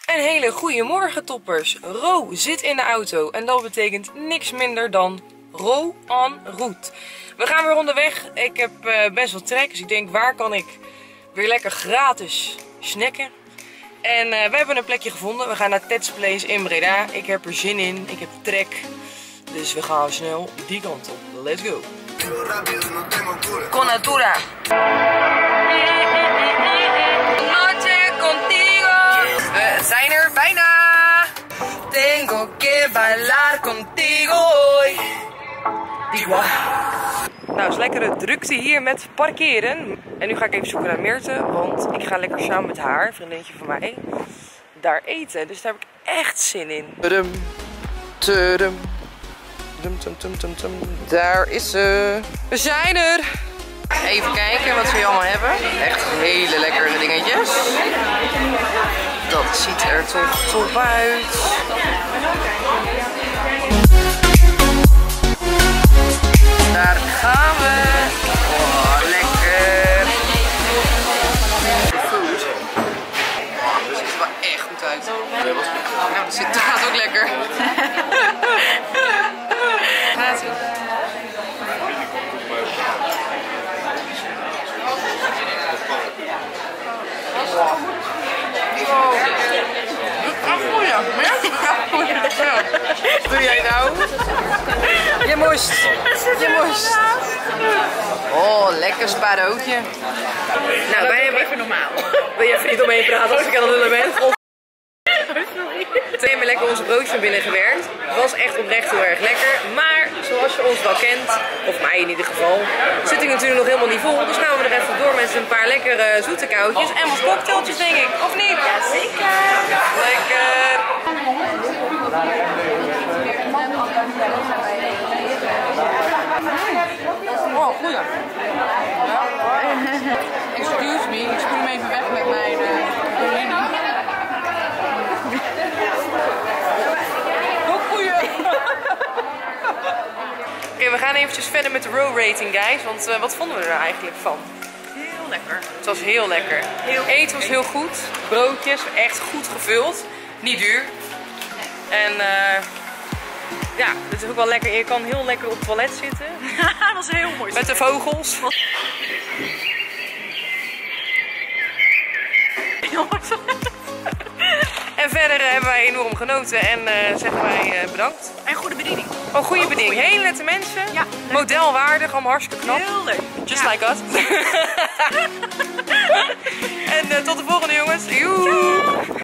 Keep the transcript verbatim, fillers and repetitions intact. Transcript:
Een hele goede morgen, toppers. Ro zit in de auto en dat betekent niks minder dan Ro en route. We gaan weer onderweg. Ik heb uh, best wel trek, dus ik denk waar kan ik weer lekker gratis snacken. En uh, we hebben een plekje gevonden. We gaan naar Ted's Place in Breda. Ik heb er zin in, ik heb trek. Dus we gaan snel die kant op. Let's go. Con Natura. Noche contigo. We zijn er bijna. Tengo que bailar contigo hoy. Digua. Nou, het is lekkere drukte hier met parkeren. En nu ga ik even zoeken naar Meerte, want ik ga lekker samen met haar, een vriendinnetje van mij, daar eten. Dus daar heb ik echt zin in. Tudum, tudum, tudum, tudum, tudum, tudum. Daar is ze. We zijn er. Even kijken wat we hier allemaal hebben. Echt hele lekkere dingetjes. Dat ziet er toch top uit. Daar gaan we. Oh, lekker. De food. Oh, dat ziet er wel echt goed uit. Nou, dat, zit, dat gaat ook lekker. Gaat ie. Wow. Wow. Wat doe jij nou? Je moest. Je moest. Oh, lekker spaardootje. Nou, wij hebben even normaal. Wil je even niet omheen praten als ik aan het lullen ben? Toen hebben we lekker onze broodjes van binnen gewerkt. Het was echt oprecht heel erg lekker. Maar zoals je ons wel kent, of mij in ieder geval, zit ik natuurlijk nog helemaal niet vol. Dus gaan we er even door met een paar lekkere zoete koutjes en wat cocktailtjes, denk ik. Of niet? Ja, zeker. Lekker. Oh, goeie. Ja. Excuse me, ik spoel hem even weg met mijn uh, Oké, okay, we gaan eventjes verder met de row rating, guys. Want uh, wat vonden we er eigenlijk van? Heel lekker. Het was heel lekker. Heel Eten was heel goed. Broodjes, echt goed gevuld. Niet duur. En uh, ja, het is ook wel lekker. Je kan heel lekker op het toilet zitten. Dat was heel mooi. Met de vogels. En verder uh, hebben wij enorm genoten en uh, zeggen wij uh, bedankt. En goede bediening. Oh, goede bediening. Hele nette mensen. Ja. Modelwaardig, allemaal hartstikke knap. Heel leuk. Just ja. like us. En uh, tot de volgende, jongens. Joe.